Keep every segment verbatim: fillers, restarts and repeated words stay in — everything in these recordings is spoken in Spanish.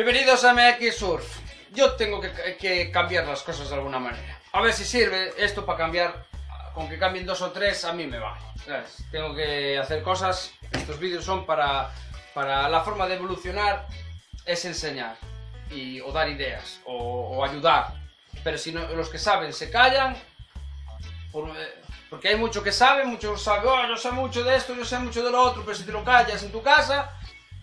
Bienvenidos a M X Surf. Yo tengo que, que cambiar las cosas de alguna manera. A ver si sirve esto para cambiar. Con que cambien dos o tres a mí me vale, ¿sabes? Tengo que hacer cosas. Estos vídeos son para, para la forma de evolucionar es enseñar y, o dar ideas o, o ayudar. Pero si no, los que saben se callan por, porque hay mucho que sabe, mucho sabe, oh, yo sé mucho de esto, yo sé mucho de lo otro, pero si te lo callas en tu casa,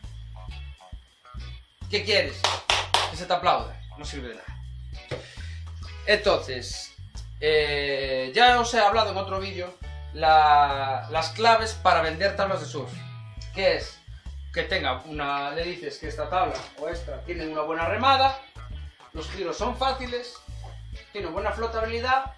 ¿qué quieres? Que se te aplauda, no sirve de nada. Entonces, eh, ya os he hablado en otro vídeo la, las claves para vender tablas de surf. Que es que tenga una, le dices que esta tabla o esta tiene una buena remada, los giros son fáciles, tiene buena flotabilidad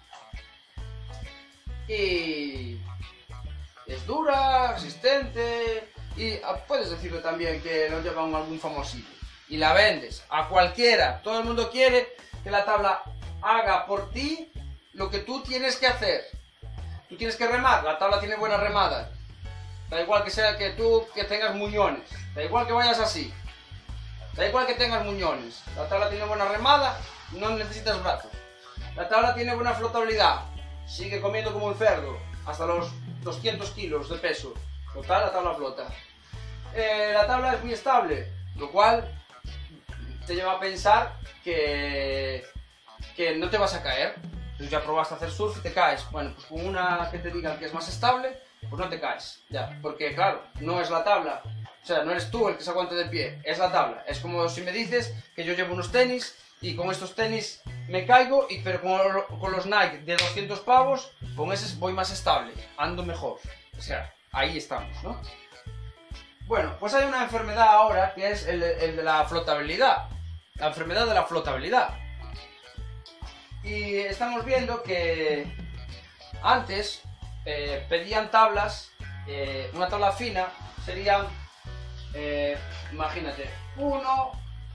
y es dura, resistente y puedes decirle también que lo lleva un algún famosillo. Y la vendes a cualquiera. Todo el mundo quiere que la tabla haga por ti lo que tú tienes que hacer. Tú tienes que remar, la tabla tiene buena remada. Da igual que sea que tú que tengas muñones. Da igual que vayas así. Da igual que tengas muñones. La tabla tiene buena remada, no necesitas brazos. La tabla tiene buena flotabilidad. Sigue comiendo como un cerdo hasta los doscientos kilos de peso. Total, la tabla flota. Eh, la tabla es muy estable, lo cual te lleva a pensar que, que no te vas a caer. Tú ya probaste a hacer surf y te caes. Bueno, pues con una que te digan que es más estable, pues no te caes. Ya, porque claro, no es la tabla. O sea, no eres tú el que se aguante de pie, es la tabla. Es como si me dices que yo llevo unos tenis y con estos tenis me caigo, y, pero con, con los Nike de doscientos pavos, con esos voy más estable, ando mejor. O sea, ahí estamos, ¿no? Bueno, pues hay una enfermedad ahora que es el, el de la flotabilidad. La enfermedad de la flotabilidad. Y estamos viendo que antes eh, pedían tablas, eh, una tabla fina serían, eh, imagínate, uno,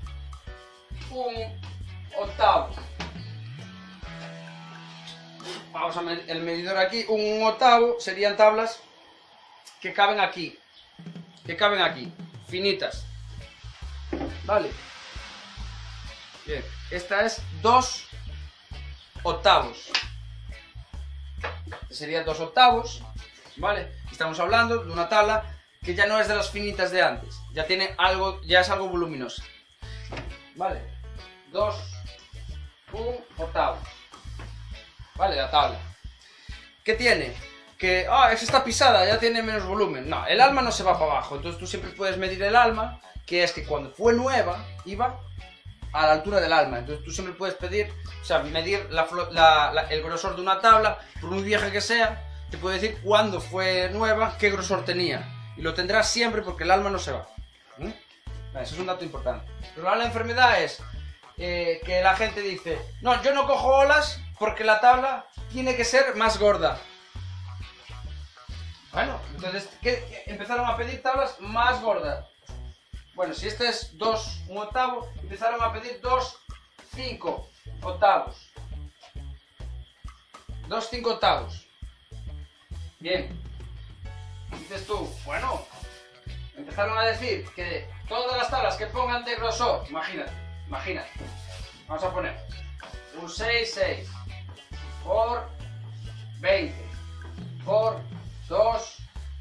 un octavo. Vamos a medir el medidor aquí, un octavo serían tablas que caben aquí. Que caben aquí, finitas. Vale. Bien, esta es dos octavos. Sería dos octavos, ¿vale? Estamos hablando de una tabla que ya no es de las finitas de antes. Ya tiene algo, ya es algo voluminosa. Vale. Dos, un octavo. Vale, la tabla. ¿Qué tiene? Que, ah, esa está pisada, ya tiene menos volumen. No, el alma no se va para abajo, entonces tú siempre puedes medir el alma, que es que cuando fue nueva, iba a la altura del alma. Entonces tú siempre puedes pedir, o sea, medir la, la, la, el grosor de una tabla, por muy vieja que sea, te puede decir cuándo fue nueva, qué grosor tenía. Y lo tendrás siempre porque el alma no se va. ¿Mm? Eso es un dato importante. Pero ahora la enfermedad es eh, que la gente dice, no, yo no cojo olas porque la tabla tiene que ser más gorda. Bueno, entonces, ¿qué? Empezaron a pedir tablas más gordas. Bueno, si este es dos, un octavo, empezaron a pedir dos, cinco octavos. Dos, cinco octavos. Bien. Dices tú, bueno, empezaron a decir que todas las tablas que pongan de grosor, imagínate, imagínate. Vamos a poner un seis, seis por veinte por dos,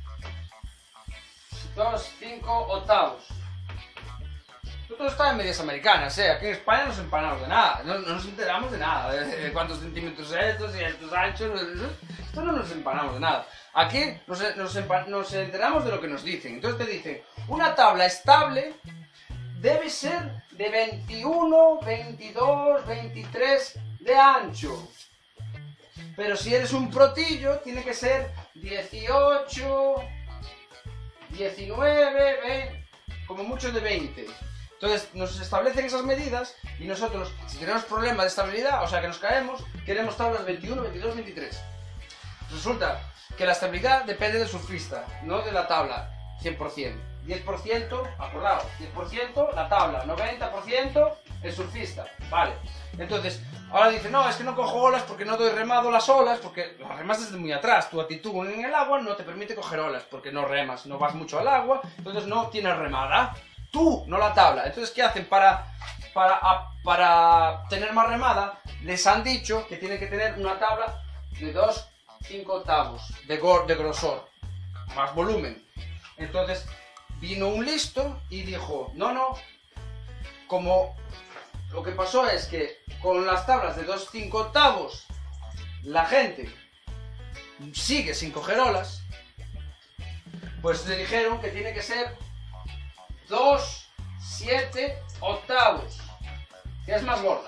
dos, cinco octavos. Nosotros estamos en medias americanas, ¿eh? Aquí en España no nos empanamos de nada, no, no nos enteramos de nada, de cuántos centímetros estos y estos anchos, esto no nos empanamos de nada. Aquí nos, nos, nos enteramos de lo que nos dicen. Entonces te dicen, una tabla estable debe ser de veintiuno, veintidós, veintitrés de ancho. Pero si eres un protillo, tiene que ser dieciocho, diecinueve, veinte, como mucho de veinte. Entonces nos establecen esas medidas y nosotros, si tenemos problemas de estabilidad, o sea que nos caemos, queremos tablas veintiuno, veintidós, veintitrés. Resulta que la estabilidad depende del surfista, no de la tabla, cien por cien. diez por ciento, acordado, diez por ciento la tabla, noventa por ciento el surfista, vale. Entonces, ahora dice, no, es que no cojo olas porque no doy remado las olas, porque las remas desde muy atrás, tu actitud en el agua no te permite coger olas, porque no remas, no vas mucho al agua, entonces no tienes remada. tú, no la tabla. Entonces, ¿qué hacen? Para, para, a, para tener más remada, les han dicho que tienen que tener una tabla de dos cinco octavos de, de grosor, más volumen. Entonces, vino un listo y dijo, no, no, como lo que pasó es que con las tablas de dos cinco octavos, la gente sigue sin coger olas, pues le dijeron que tiene que ser dos siete octavos, que es más gorda.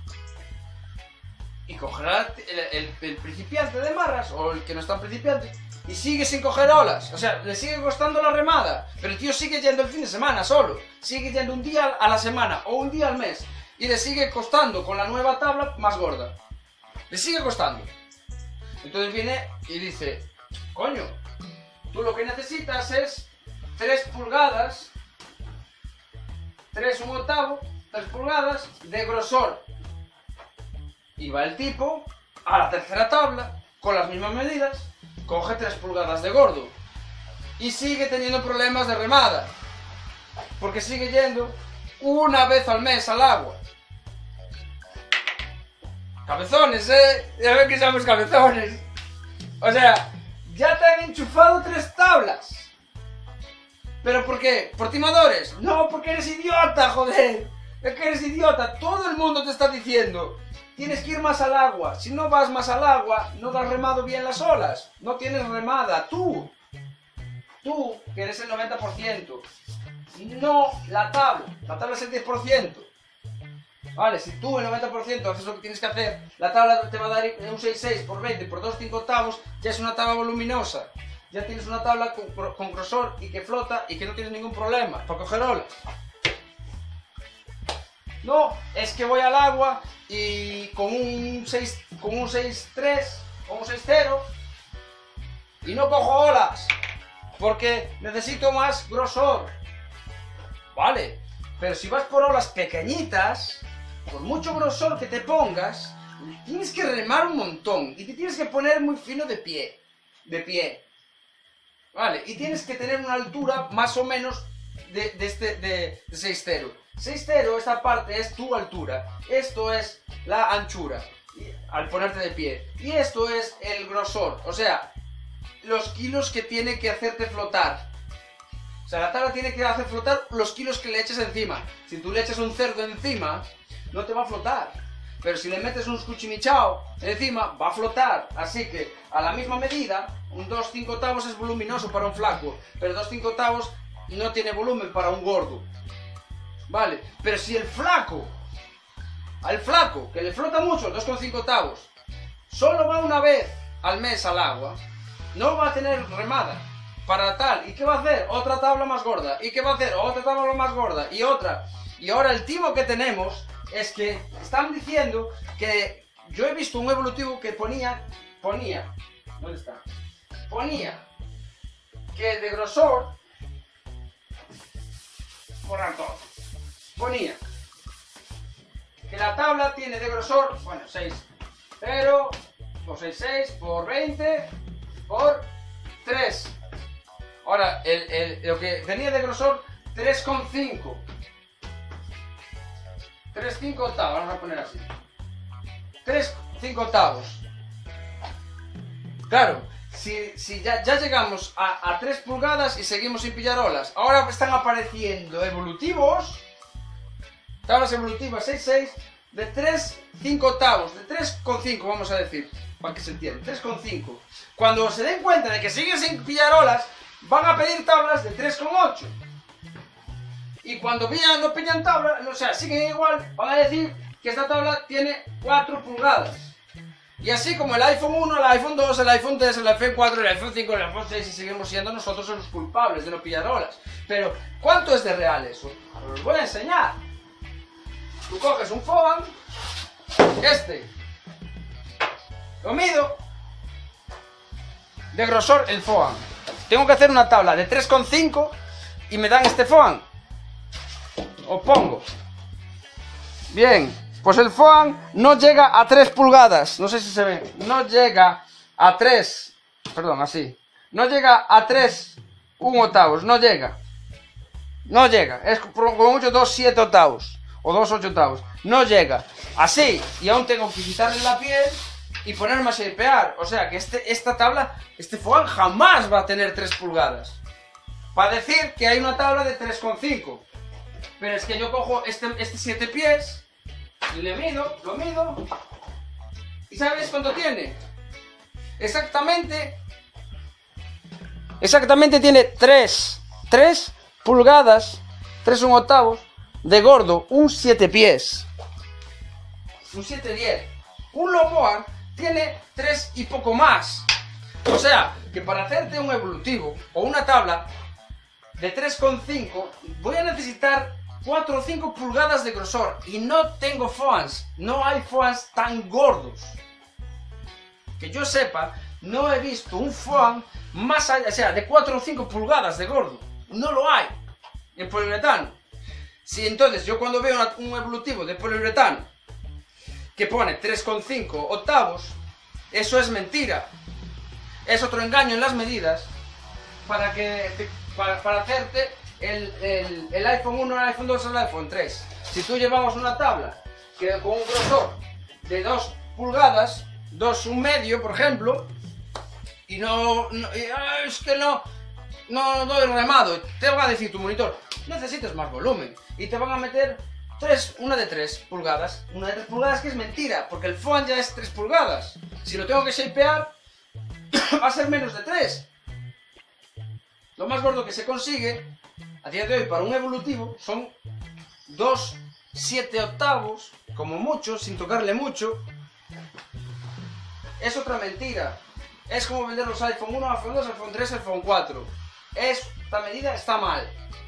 Y cogerá el, el, el principiante de marras, o el que no está principiante, y sigue sin coger olas. O sea, le sigue costando la remada, pero el tío sigue yendo el fin de semana solo, sigue yendo un día a la semana o un día al mes, y le sigue costando con la nueva tabla más gorda. Le sigue costando. Entonces viene y dice, coño, tú lo que necesitas es tres pulgadas, tres un octavo, tres pulgadas de grosor. Y va el tipo a la tercera tabla, con las mismas medidas, coge tres pulgadas de gordo. Y sigue teniendo problemas de remada. Porque sigue yendo una vez al mes al agua. Cabezones, eh. Ya ven que somos cabezones. O sea, ya te han enchufado tres tablas. ¿Pero por qué? ¿Por timadores? No, porque eres idiota, joder. Es que eres idiota. Todo el mundo te está diciendo, tienes que ir más al agua. Si no vas más al agua, no has remado bien las olas. No tienes remada. Tú. Tú, que eres el noventa por ciento. No la tabla. La tabla es el diez por ciento. Vale, si tú el noventa por ciento haces lo que tienes que hacer, la tabla te va a dar un seis seis por veinte por dos cinco octavos, ya es una tabla voluminosa. Ya tienes una tabla con, con grosor y que flota y que no tienes ningún problema para coger olas. No, es que voy al agua y con un seis, con un seis tres o un seis cero y no cojo olas porque necesito más grosor. Vale, pero si vas por olas pequeñitas, por mucho grosor que te pongas, tienes que remar un montón y te tienes que poner muy fino de pie, de pie. Vale, y tienes que tener una altura más o menos de, de, este, de, de seis cero. seis cero, esta parte es tu altura, esto es la anchura, y, al ponerte de pie. Y esto es el grosor, o sea, los kilos que tiene que hacerte flotar. O sea, la tabla tiene que hacer flotar los kilos que le eches encima. Si tú le echas un cerdo encima, no te va a flotar. Pero si le metes un cuchimichao encima, va a flotar. Así que, a la misma medida, un dos cinco octavos es voluminoso para un flaco, pero dos cinco octavos no tiene volumen para un gordo. Vale, pero si el flaco, al flaco, que le flota mucho, dos cinco octavos, solo va una vez al mes al agua, no va a tener remada para tal. ¿Y qué va a hacer? Otra tabla más gorda. ¿Y qué va a hacer? Otra tabla más gorda. Y otra. Y ahora el timo que tenemos es que están diciendo que yo he visto un evolutivo que ponía, ponía, ¿dónde está? Ponía que de grosor, borrar todo, ponía que la tabla tiene de grosor, bueno, seis cero por seis seis por veinte por tres. Ahora, el, el, lo que tenía de grosor, tres coma cinco. tres coma cinco octavos, vamos a poner así. tres coma cinco octavos. Claro, si, si ya, ya llegamos a, a tres pulgadas y seguimos sin pillar olas. Ahora están apareciendo evolutivos, tablas evolutivas seis seis, de tres coma cinco octavos, de tres coma cinco vamos a decir, para que se entienda, tres coma cinco. Cuando se den cuenta de que siguen sin pillar olas, van a pedir tablas de tres coma ocho. Y cuando pillan, no pillan tabla, o sea, siguen igual, van a decir que esta tabla tiene cuatro pulgadas. Y así como el iPhone uno, el iPhone dos, el iPhone tres, el iPhone cuatro, el iPhone cinco, el iPhone seis, y seguimos siendo nosotros los culpables de no pillar olas. Pero, ¿cuánto es de real eso? Os voy a enseñar. Tú coges un Foam, este, lo mido, de grosor el Foam. Tengo que hacer una tabla de tres coma cinco y me dan este Foam. Os pongo. Bien, pues el Foam no llega a tres pulgadas. No sé si se ve. No llega a tres. Perdón, así. No llega a tres un octavos. No llega. No llega, es como mucho dos siete octavos o dos ocho octavos. No llega. Así, y aún tengo que quitarle la piel y ponerme a shapear. O sea que este, esta tabla, este foam jamás va a tener tres pulgadas. Para decir que hay una tabla de tres coma cinco. Pero es que yo cojo este, este siete pies y le mido, lo mido. ¿Y sabes cuánto tiene? Exactamente. Exactamente tiene tres pulgadas, tres un octavos de gordo, un siete pies. Un siete diez. Un Lomoa tiene tres y poco más. O sea, que para hacerte un evolutivo o una tabla de tres coma cinco voy a necesitar cuatro o cinco pulgadas de grosor. Y no tengo foams. No hay foams tan gordos. Que yo sepa, no he visto un foam más allá, o sea, de cuatro o cinco pulgadas de gordo. No lo hay en poliuretano. Si entonces yo cuando veo una, un evolutivo de poliuretano que pone tres coma cinco octavos, eso es mentira. Es otro engaño en las medidas para que te, para, para hacerte el, el, el iPhone uno, el iPhone dos, el iPhone tres. Si tú llevabas una tabla que con un grosor de dos pulgadas, dos un medio, por ejemplo, y no, no y, ah, es que no, no doy remado, te va a decir tu monitor, necesitas más volumen, y te van a meter tres, una de tres pulgadas, una de tres pulgadas que es mentira, porque el foam ya es tres pulgadas. Si lo tengo que shapear, va a ser menos de tres. Lo más gordo que se consigue a día de hoy para un evolutivo son dos siete octavos, como mucho, sin tocarle mucho. Es otra mentira. Es como vender los iPhone uno, iPhone dos, iPhone tres, iPhone cuatro. Esta medida está mal.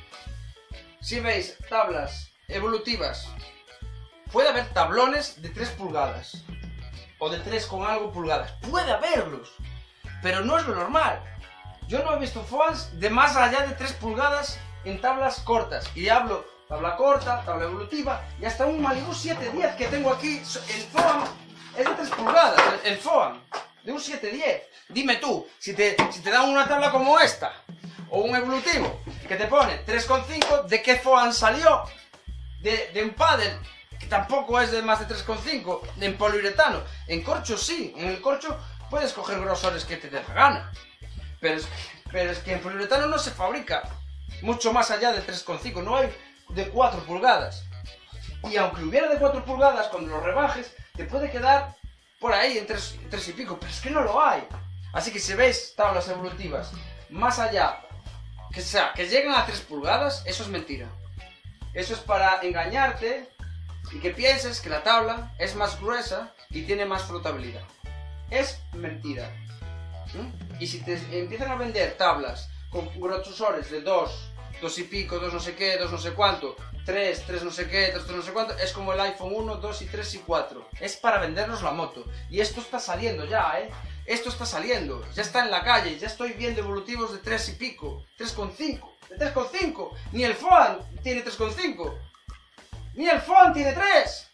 Si veis tablas evolutivas, puede haber tablones de tres pulgadas o de tres con algo pulgadas. Puede haberlos, pero no es lo normal. Yo no he visto foams de más allá de tres pulgadas en tablas cortas. Y hablo tabla corta, tabla evolutiva y hasta un Malibu siete diez que tengo aquí. El foam es de tres pulgadas, el, el foam de un siete diez. Dime tú, si te, si te dan una tabla como esta o un evolutivo que te pone tres coma cinco, ¿de qué foam salió? De, de un paddle que tampoco es de más de tres coma cinco, en poliuretano. En corcho sí, en el corcho puedes coger grosores que te dé la gana, pero es, pero es que en poliuretano no se fabrica mucho más allá de tres coma cinco, no hay de cuatro pulgadas. Y aunque hubiera de cuatro pulgadas, cuando lo rebajes te puede quedar por ahí en tres y pico, pero es que no lo hay. Así que si veis tablas evolutivas más allá, que sea, que lleguen a tres pulgadas, eso es mentira. Eso es para engañarte y que pienses que la tabla es más gruesa y tiene más flotabilidad. Es mentira. ¿Mm? Y si te empiezan a vender tablas con grosores de dos, dos y pico, dos no sé qué, dos no sé cuánto, tres, tres no sé qué, tres, tres no sé cuánto, es como el iPhone uno, dos y tres y cuatro. Es para vendernos la moto. Y esto está saliendo ya, ¿eh? Esto está saliendo, ya está en la calle, ya estoy viendo evolutivos de tres y pico, tres coma cinco, de tres coma cinco, ni el foam tiene tres coma cinco, ni el foam tiene tres,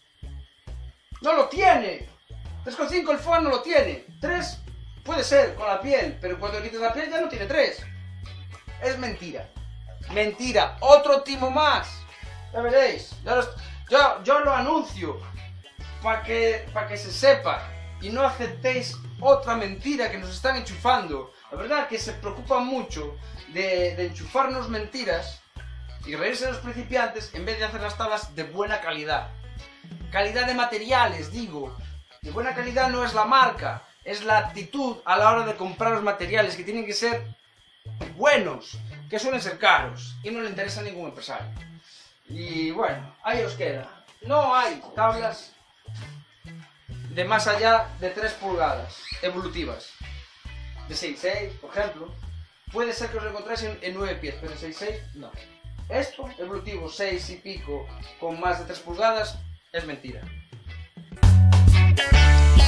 no lo tiene, tres coma cinco el foam no lo tiene, tres puede ser con la piel, pero cuando le quitas la piel ya no tiene tres, es mentira, mentira, otro timo más, ya veréis, yo, los, yo, yo lo anuncio, para que, pa que se sepa, y no aceptéis otra mentira que nos están enchufando. La verdad que se preocupan mucho de, de enchufarnos mentiras y reírse de los principiantes en vez de hacer las tablas de buena calidad. Calidad de materiales, digo. De buena calidad no es la marca, es la actitud a la hora de comprar los materiales, que tienen que ser buenos, que suelen ser caros y no le interesa a ningún empresario. Y bueno, ahí os queda. No hay tablas de más allá de tres pulgadas evolutivas, de seis seis por ejemplo. Puede ser que os lo encontréis en, en nueve pies, pero en seis seis no. Esto, evolutivo seis y pico con más de tres pulgadas, es mentira.